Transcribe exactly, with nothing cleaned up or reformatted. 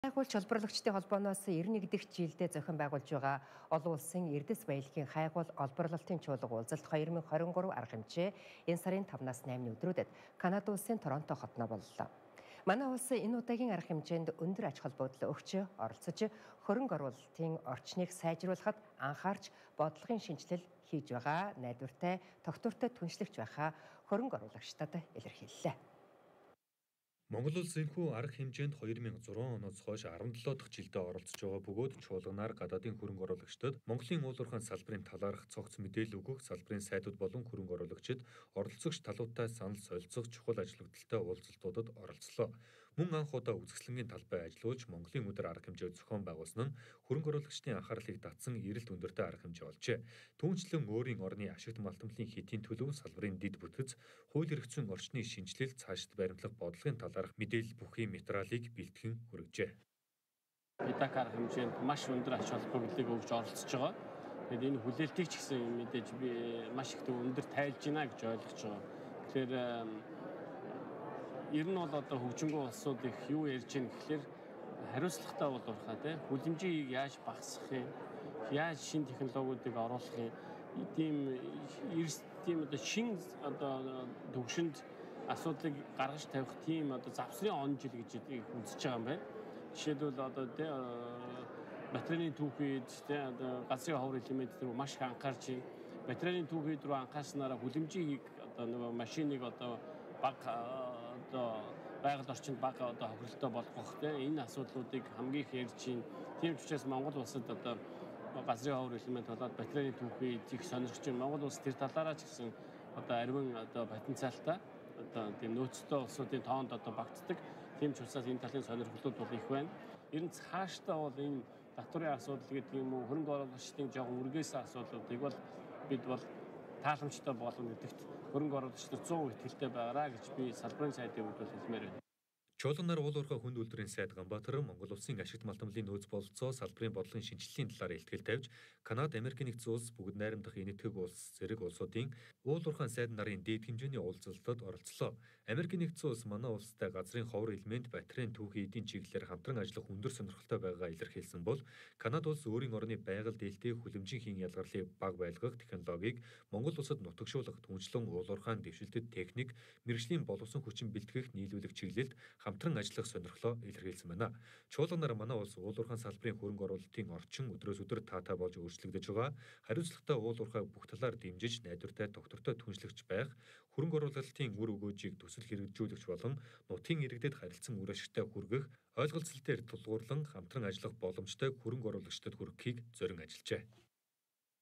Хайгуулч олборлогчдын холбооноос девять дахь жилдээ зохион байгуулж байгаа олон улсын Эрдэс баялагын хайгуул олборлолтын чуулга уулзалт две тысячи двадцать три арга хэмжээ энэ сарын тавнаас наймны өдрүүдэд Канада улсын Торонто хотноо боллоо. Манай улс энэ удаагийн арга хэмжээнд өндөр ач холбогдол өгч оролцож хөрөнгө оруулалтын орчныг сайжруулахад анхаарч бодлогын шинжилэл хийж байгаа найдвартай тогтвортой түншлэгч байхаа хөрөнгө оруулагчдад илэрхийллээ. Монгол улс энэхүү арга хэмжээнд две тысячи шесть оноос хойш десет дахь жилдээ оролцож байгаа бөгөөд чуулганаар гадаадын хөрөнгө оруулагчдад Монголын уул уурхайн салбарын талаарх цогц мэдээлэл өгөх, салбарын сайдууд болон хөрөнгө оруулагчид оролцогч талуудтай санал солилцох чухал ажиглагдaltaй уулзалтуудад оролцлоо. Мөн анх удаа үзэсгэлэнгийн талбай ажиллуулж Монголын өдөр арга хэмжээ зохион байгуулсан нь хөрөнгө оруулагчдын анхаарлыг татсан эрэлт өндөртэй арга хэмжээ болжээ. Түүнчлэн өөрийн орны ашигт малтамлын хэдийн төлөв, салбарын дэд бүтэц, хууль эрх зүйн орчны шинжилэл, цаашид баримтлах бодлогын талаарх мэдээлэл бүхий материалыг бэлтгэн хүргэжээ. Педак арга хэмжээнд маш өндөр ач холбогдлыг өгж оролцож байгаа. Тэгээд энэ хүлээлтийг ч гэсэн мэдээж би маш их өндөр тайлж байна гэж ойлгож байгаа. Тэгэхээр ер нь бол одоо хөгжингөө улсууд их юу ярьж байна гэхэлэр хариуцлагатай бол урахаа тий хүлэмжийг яаж багасгах юм, яаж шинэ технологиудыг оруулах юм, тийм эрс тийм одоо шин одоо төвшөнд асуудлыг гаргаж тавих тийм одоо завсрын он жил гэж үзэж байгаа юм байна. Жишээлбэл одоо тий материалын түүхийд тий одоо газрын ховор элемент рүү маш их анхаарч байна. Материалын түүхийд рүү анхаарснараа хүлэмжийг одоо нөгөө машиныг одоо бага одоо байгаль орчинд бага одоо хохирлттой болгох тий энэ асуудлуудыг хамгийн их ярьж байна. Тийм ч учраас Монгол улсад одоо газрын ховор элемент болоод материалын түүхийд их сонирхож байна. Монгол улс тэр талаараа ч гэсэн одоо ариун одоо потенциалтай одоо тийм нөөцтэй улсуудын тоонд одоо багтдаг. Тийм ч учраас энэ талын сонирхлууд бол их байна. Ер нь цаашдаа бол энэ татварын асуудал гэдэг юм уу, хөрөнгө оруулагчдын жоохон үргээсэн асуудлуудыг бол бид бол тааламжтай болгоно гэдэгт хөрөнгө оруулагчдад one hundred итгэлтэй байгаараа гэж би салбарын сайдын хувьд бол хэлмээр байна. Чуулганаар уул уурхай хүнд үйлдвэрийн сайд Ганбаатар Монгол улсын ашигт малтамлын нөөц бололцоо салбарын бодлогын шинжилгээний талаар илтгэл тавьж, Канада, Америк нэгдсэн улс, бүгд найрамдах энэтхэг улс зэрэг улсуудын уул уурхайн сайд нарын дээд хэмжээний уулзалтад оролцлоо. Америк нэгдсэн улс манай улстай газрын ховор элемент, батарейн түүхийн эдийн чиглэлээр хамтран ажиллах өндөр сонирхолтой байгаагаа илэрхийлсэн бол, Канада улс өөрийн орны байгаль дээлтэй хүлэмжийн хийн ялгарлыг бага байлгах технологиг Монгол улсад нутагшуулах, түншлэн уул уурхайн дэвшилтэд техник, мэргэжлийн боловсон хүчин бэлтгэх, нийлүүлэх чиглэлд хамтран ажиллах сонирхлоо илэрхийлсэн байна. Чуулганаар манай улс уул уурхайн салбарын хөрөнгө оруулалтын орчин өдрөөс өдөр таатай болж өөрчлөгдөж байгаа. Хариуцлагатай уул уурхай бүх талаар дэмжиж, найдвартай тогтвортой түншлэгч байх, хөрөнгө оруулалтын үр өгөөжийг төсөл хэрэгжүүлэгч болон нутгийн иргэдэд харилцан үр ашигтай хүргэх, ойлголцол дээр тулгуурлан хамтран ажиллах боломжтой хөрөнгө оруулагчдад хүргэхийг зорин ажиллажээ.